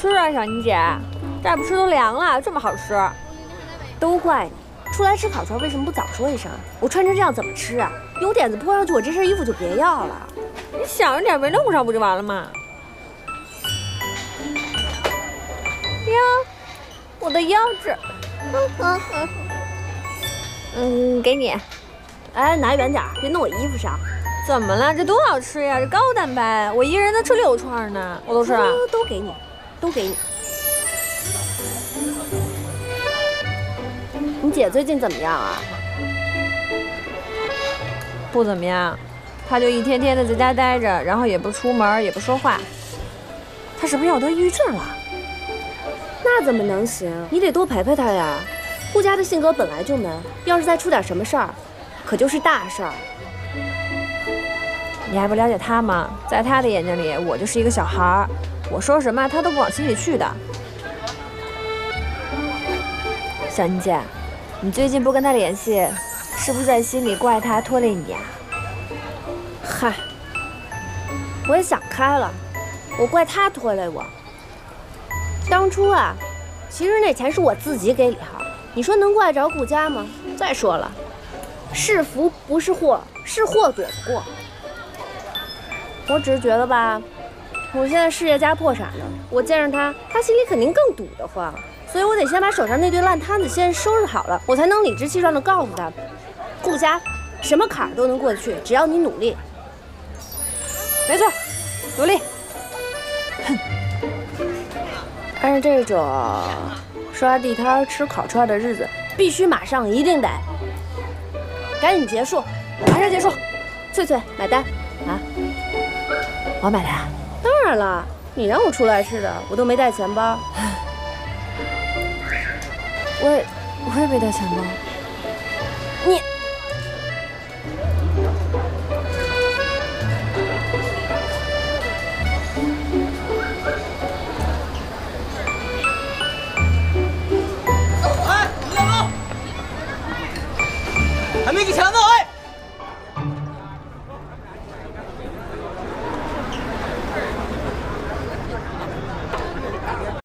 吃啊，小妮姐，再不吃都凉了，这么好吃。 都怪你，出来吃烤串为什么不早说一声？我穿成这样怎么吃啊？有点子泼上去，我这身衣服就别要了。 你小一点没弄上不就完了吗？呀，我的腰子，给你。 哎，拿远点，别弄我衣服上。 怎么了？这多好吃呀！这高蛋白，我一个人能吃6串呢。我都吃啊， 都给你，都给你。你姐最近怎么样啊？ 不怎么样，她就一天天的在家待着，然后也不出门，也不说话。她是不是要得抑郁症了？ 那怎么能行？你得多陪陪她呀。顾家的性格本来就闷，要是再出点什么事儿，可就是大事儿。 你还不了解她吗？在她的眼睛里，我就是一个小孩儿，我说什么她都不往心里去的。小妮姐，你最近不跟她联系，是不是在心里怪她拖累你呀？ 嗨，我也想开了，我怪她拖累我。当初啊，其实那钱是我自己给李浩，你说能怪着顾家吗？再说了，是福不是祸，是祸躲不过。我只是觉得吧，我现在事业家破产了，我见着他心里肯定更堵得慌，所以我得先把手上那堆烂摊子先收拾好了，我才能理直气壮地告诉他，顾家什么坎儿都能过得去，只要你努力。 没错，努力。 哼。但是这种刷地摊吃烤串的日子，必须马上一定得赶紧结束， 马上结束。 翠翠买单啊！ 我买单。 当然了，你让我出来吃的，我都没带钱包。 我也没带钱包。 你。 还没给钱呢啊！